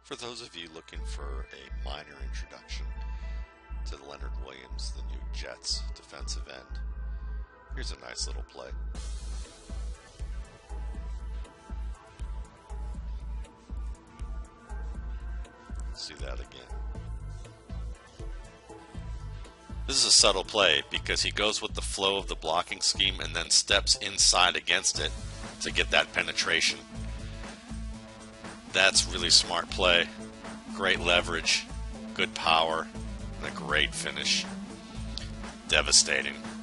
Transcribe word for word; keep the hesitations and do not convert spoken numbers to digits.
For those of you looking for a minor introduction to Leonard Williams, the new Jets defensive end, here's a nice little play. Let's do that again. This is a subtle play because he goes with the flow of the blocking scheme and then steps inside against it to get that penetration. That's really smart play. Great leverage, good power, and a great finish. Devastating.